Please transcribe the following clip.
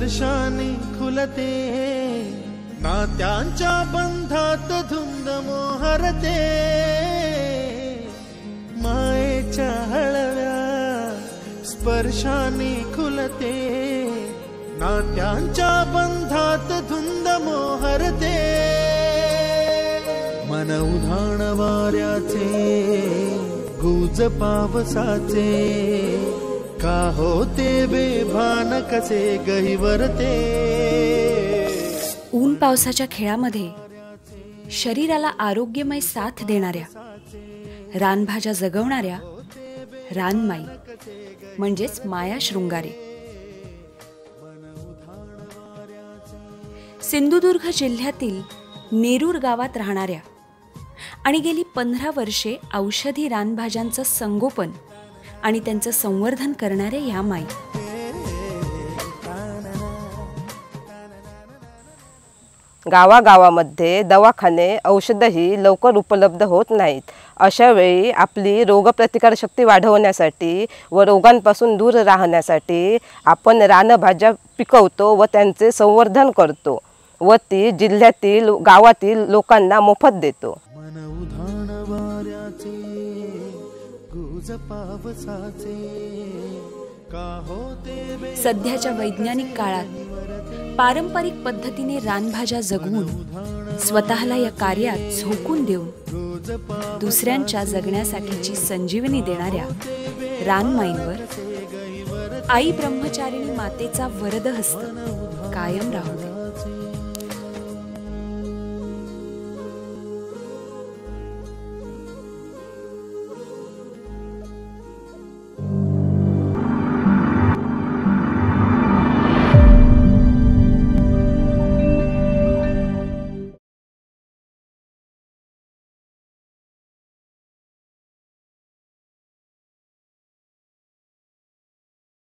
स्पर्शाने खुलते, नात्यांच्या बंधात धुंद मोहरते, मायेच्या हळव्या स्पर्शाने खुलते, नात्यांच्या बंधात धुंद मोहरते, मन उधाण वाऱ्याचे गुज पावसाचे, का होते बेभान कसे गहिवरते। ऊन पावसाच्या खेळामध्ये शरीराला आरोग्यमय साथ देणाऱ्या, रानभाज्या जगवणाऱ्या रानमाई म्हणजेच माया शृंगारे। सिंधुदुर्ग जिल्ह्यातील नेरूर गावात राहणाऱ्या आणि गेली 15 वर्षे औषधी रानभाज्यांचं संगोपन आणि त्यांचं संवर्धन करणाऱ्या या माई। गावागावामध्ये दवाखाने औषधही लवकर उपलब्ध होत नाहीत। अशा वेळी आपली रोगप्रतिकारशक्ती वाढवण्यासाठी व रोगांपासून दूर राहण्यासाठी आपण रानभाज्या पिकवतो व त्यांचे संवर्धन करतो व ती जिल्ह्यातील गावातील लोकांना मोफत देतो। मन उधाण वाऱ्याचे गुज पावसाचे, का होते। सध्याच्या वैज्ञानिक काळात पारंपरिक पद्धतीने रानभाज्या जगवून स्वतःला या कार्यात झोकून देऊन दुसऱ्यांच्या जगण्यासाठीची संजीवनी देणाऱ्या रानमाईंवर आई ब्रह्मचारिणी मातेचा वरदहस्त कायम राहू दे।